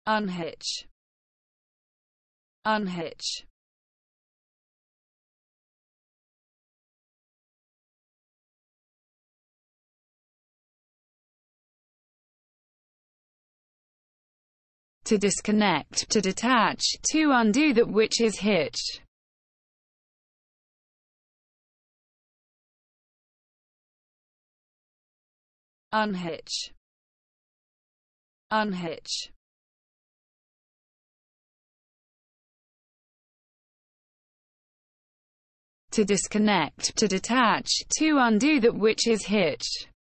Unhitch. Unhitch. To disconnect, to detach, to undo that which is hitched. Unhitch. Unhitch. To disconnect, to detach, to undo that which is hitched.